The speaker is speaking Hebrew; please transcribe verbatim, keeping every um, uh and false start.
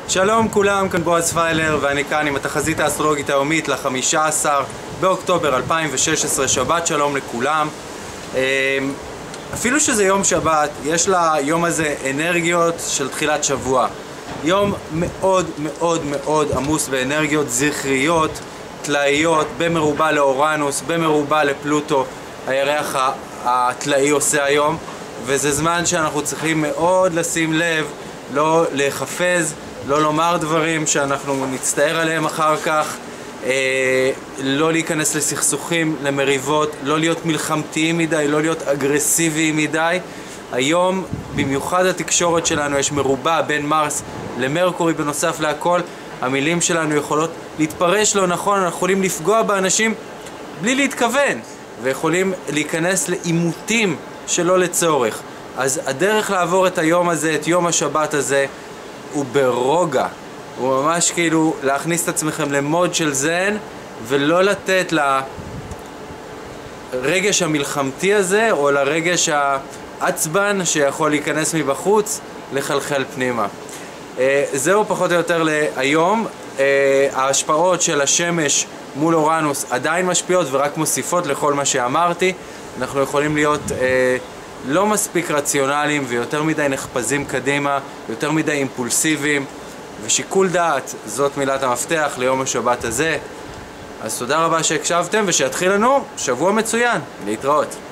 שלום כולם, כאן בועז פיילר ואני כאן עם התחזית האסטרולוגית היומית ל-חמישה עשר באוקטובר אלפיים ושש עשרה. שבת שלום לכולם. אפילו שזה יום שבת, יש ליום הזה אנרגיות של תחילת שבוע. יום מאוד מאוד מאוד עמוס באנרגיות זכריות, תלאיות, במרובה לאורנוס, במרובה לפלוטו, הירח התלאי עושה היום, וזה זמן שאנחנו צריכים מאוד לשים לב, לא לחפז, לא לומר דברים שאנחנו נצטער עליהם אחר כך, אה, לא להיכנס לסכסוכים, למריבות, לא להיות מלחמתיים מדי, לא להיות אגרסיביים מדי. היום, במיוחד התקשורת שלנו, יש מרובה בין מרס למרקורי. בנוסף להכל, המילים שלנו יכולות להתפרש לא נכון, אנחנו יכולים לפגוע באנשים בלי להתכוון, ויכולים להיכנס לעימותים שלא לצורך. אז הדרך לעבור את היום הזה, את יום השבת הזה, הוא ברוגע. הוא ממש כאילו להכניס את עצמכם למוד של זן, ולא לתת לרגש המלחמתי הזה, או לרגש העצבן שיכול להיכנס מבחוץ, לחלחל פנימה. זהו פחות או יותר להיום. ההשפעות של השמש מול אורנוס עדיין משפיעות ורק מוסיפות לכל מה שאמרתי. אנחנו יכולים להיות לא מספיק רציונליים ויותר מדי נחפזים קדימה, יותר מדי אימפולסיביים, ושיקול דעת זאת מילת המפתח ליום השבת הזה. אז תודה רבה שהקשבתם, ושיתחיל לנו שבוע מצוין. להתראות.